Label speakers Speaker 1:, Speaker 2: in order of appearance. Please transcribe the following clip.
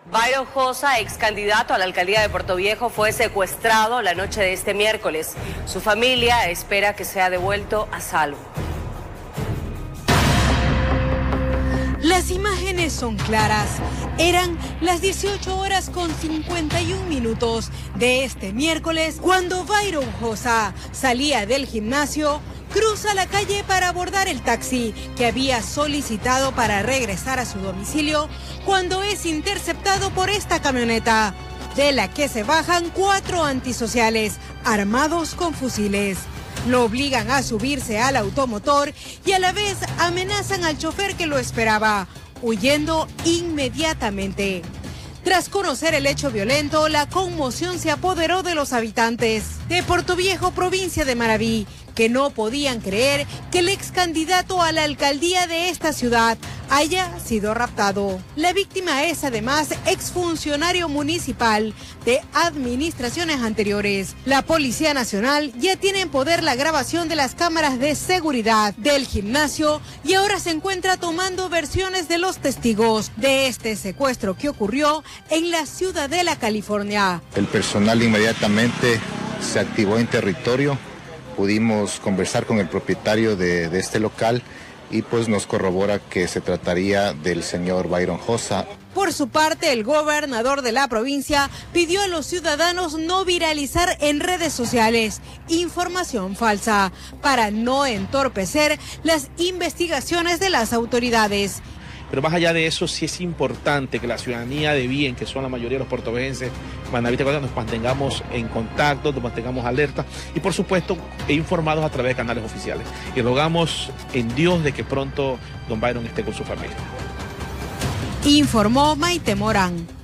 Speaker 1: Byron Josa, ex candidato a la alcaldía de Puerto Viejo, fue secuestrado la noche de este miércoles. Su familia espera que sea devuelto a salvo.
Speaker 2: Las imágenes son claras. Eran las 18:51 de este miércoles cuando Byron Josa salía del gimnasio, cruza la calle para abordar el taxi que había solicitado para regresar a su domicilio cuando es interceptado por esta camioneta, de la que se bajan 4 antisociales armados con fusiles. Lo obligan a subirse al automotor y a la vez amenazan al chofer que lo esperaba, huyendo inmediatamente. Tras conocer el hecho violento, la conmoción se apoderó de los habitantes de Puerto Viejo, provincia de Manabí, que no podían creer que el ex candidato a la alcaldía de esta ciudad haya sido raptado. La víctima es además exfuncionario municipal de administraciones anteriores. La Policía Nacional ya tiene en poder la grabación de las cámaras de seguridad del gimnasio y ahora se encuentra tomando versiones de los testigos de este secuestro que ocurrió en la Ciudadela, California.
Speaker 3: El personal inmediatamente se activó en territorio. Pudimos conversar con el propietario de este local y pues nos corrobora que se trataría del señor Byron Josa.
Speaker 2: Por su parte, el gobernador de la provincia pidió a los ciudadanos no viralizar en redes sociales información falsa para no entorpecer las investigaciones de las autoridades.
Speaker 4: Pero más allá de eso, sí es importante que la ciudadanía de bien, que son la mayoría de los puertovejenses, manabíes, nos mantengamos en contacto, nos mantengamos alerta y por supuesto informados a través de canales oficiales. Y rogamos en Dios de que pronto don Byron esté con su familia.
Speaker 2: Informó Maite Morán.